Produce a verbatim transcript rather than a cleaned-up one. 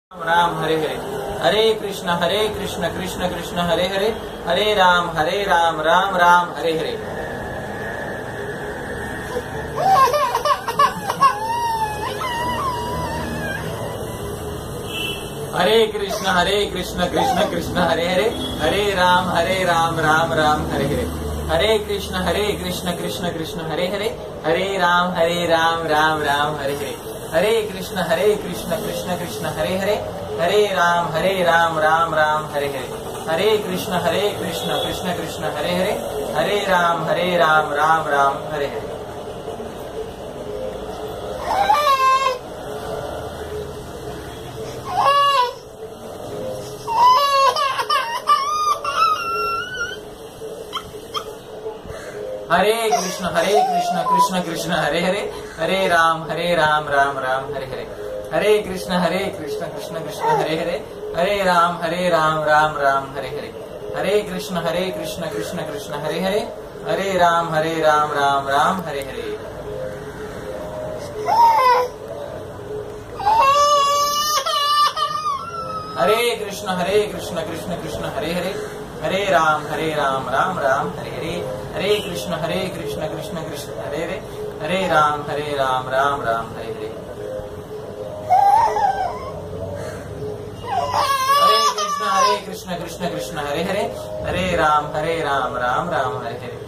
Ram Hare Hare Hare Krishna Hare Krishna Krishna Krishna Hare Hare Hare Ram Hare Ram Ram Ram Hare Hare. Hare Krishna Hare Krishna Krishna Krishna Hare Hare Hare Ram Hare Ram Ram Ram Hare Hare. Hare Krishna Hare Krishna Krishna Krishna Hare Hare Hare Ram Hare Ram Ram Ram Hare Hare. Hare Krishna Hare Krishna Krishna Krishna Hare Hare Hare Ram Hare Ram Ram Ram Hare Hare. Hare Krishna Hare Krishna Krishna Krishna Hare Hare Hare Ram Hare Ram Ram Ram Hare Hare. Hare Krishna Hare Krishna Krishna Krishna Hare Hare Hare Ram Hare Ram Ram Ram Hare Hare. Hare Krishna Hare Krishna Krishna Krishna Hare Hare Hare Ram Hare Ram Ram Ram Hare Hare. Hare Krishna Hare Krishna Krishna Krishna Hare Hare Hare Ram Hare Ram Ram Ram Hare Hare. Hare Krishna Hare Krishna Krishna Krishna Hare Hare Hare Ram Hare Ram Ram Ram Hare Hare. Hare Krishna Hare Krishna Krishna Krishna Hare Hare Hare Ram Hare Ram Ram Ram Hare Hare. Hare Krishna Hare Krishna Krishna Krishna Hare Hare Hare Ram Hare Ram Ram Ram Hare Hare.